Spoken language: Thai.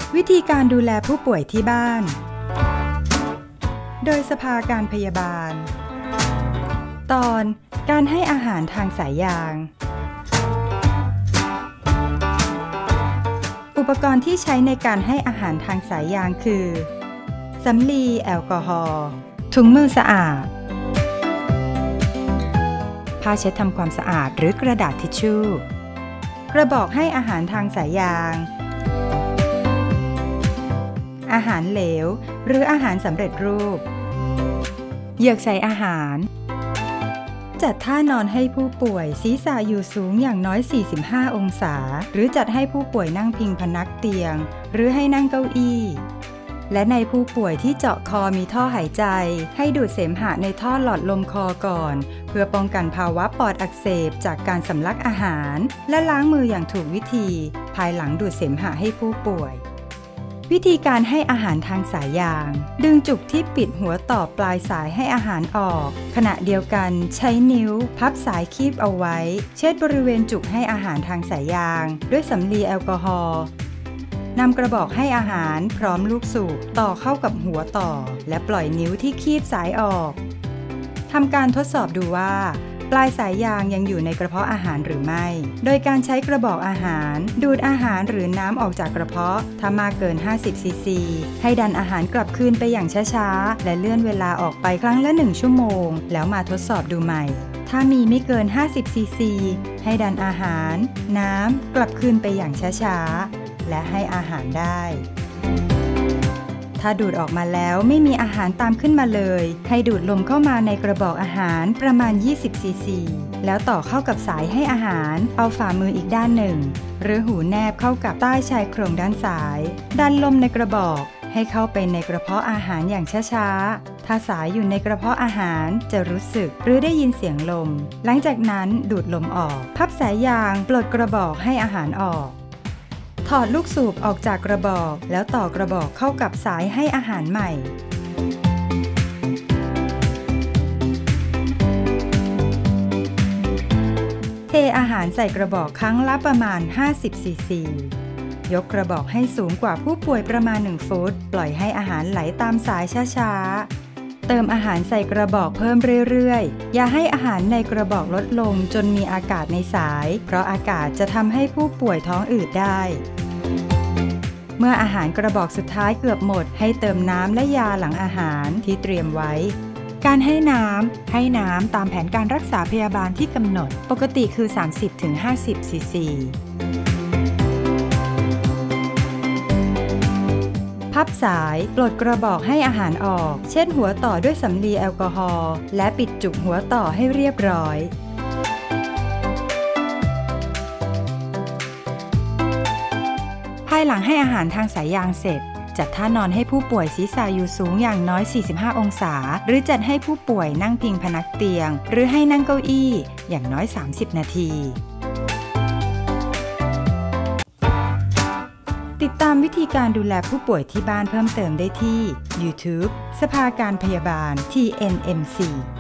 วิธีการดูแลผู้ป่วยที่บ้านโดยสภาการพยาบาลตอนการให้อาหารทางสายยางอุปกรณ์ที่ใช้ในการให้อาหารทางสายยางคือสำลีแอลกอฮอล์ถุงมือสะอาดผ้าเช็ดทำความสะอาดหรือกระดาษทิชชู่กระบอกให้อาหารทางสายยางอาหารเหลวหรืออาหารสำเร็จรูปเหยือกใส่อาหารจัดท่านอนให้ผู้ป่วยศีรษะอยู่สูงอย่างน้อย45องศาหรือจัดให้ผู้ป่วยนั่งพิงพนักเตียงหรือให้นั่งเก้าอี้และในผู้ป่วยที่เจาะคอมีท่อหายใจให้ดูดเสมหะในท่อหลอดลมคอก่อนเพื่อป้องกันภาวะปอดอักเสบจากการสำลักอาหารและล้างมืออย่างถูกวิธีภายหลังดูดเสมหะให้ผู้ป่วยวิธีการให้อาหารทางสายยางดึงจุกที่ปิดหัวต่อปลายสายให้อาหารออกขณะเดียวกันใช้นิ้วพับสายคีบเอาไว้เช็ดบริเวณจุกให้อาหารทางสายยางด้วยสำลีแอลกอฮอล์นำกระบอกให้อาหารพร้อมลูกสูบต่อเข้ากับหัวต่อและปล่อยนิ้วที่คีบสายออกทำการทดสอบดูว่าปลายสายยางยังอยู่ในกระเพาะอาหารหรือไม่โดยการใช้กระบอกอาหารดูดอาหารหรือน้ำออกจากกระเพาะถ้ามากเกิน50ซีซีให้ดันอาหารกลับคืนไปอย่างช้าๆและเลื่อนเวลาออกไปครั้งละ1ชั่วโมงแล้วมาทดสอบดูใหม่ถ้ามีไม่เกิน50ซีซีให้ดันอาหารน้ำกลับคืนไปอย่างช้าๆและให้อาหารได้ถ้าดูดออกมาแล้วไม่มีอาหารตามขึ้นมาเลยให้ดูดลมเข้ามาในกระบอกอาหารประมาณ20ซีซีแล้วต่อเข้ากับสายให้อาหารเอาฝ่ามืออีกด้านหนึ่งหรือหูแนบเข้ากับใต้ชายโครงด้านซ้ายดันลมในกระบอกให้เข้าไปในกระเพาะอาหารอย่างช้าๆถ้าสายอยู่ในกระเพาะอาหารจะรู้สึกหรือได้ยินเสียงลมหลังจากนั้นดูดลมออกพับสายยางปลดกระบอกให้อาหารออกถอดลูกสูบออกจากกระบอกแล้วต่อกระบอกเข้ากับสายให้อาหารใหม่เทอาหารใส่กระบอกครั้งละประมาณ50ซีซียกกระบอกให้สูงกว่าผู้ป่วยประมาณ1ฟุตปล่อยให้อาหารไหลตามสายช้าๆเติมอาหารใส่กระบอกเพิ่มเรื่อยๆอย่าให้อาหารในกระบอกลดลงจนมีอากาศในสายเพราะอากาศจะทำให้ผู้ป่วยท้องอืดได้เมื่ออาหารกระบอกสุดท้ายเกือบหมดให้เติมน้ำและยาหลังอาหารที่เตรียมไว้การให้น้ำตามแผนการรักษาพยาบาลที่กำหนดปกติคือ 30-50 ซีซีพับสายปลดกระบอกให้อาหารออกเช็ดหัวต่อด้วยสำลีแอลกอฮอล์และปิดจุกหัวต่อให้เรียบร้อยภายหลังให้อาหารทางสายยางเสร็จจัดท่านอนให้ผู้ป่วยศีรษะอยู่สูงอย่างน้อย45องศาหรือจัดให้ผู้ป่วยนั่งพิงพนักเตียงหรือให้นั่งเก้าอี้อย่างน้อย30นาทีติดตามวิธีการดูแลผู้ป่วยที่บ้านเพิ่มเติมได้ที่ YouTube สภาการพยาบาล TNMC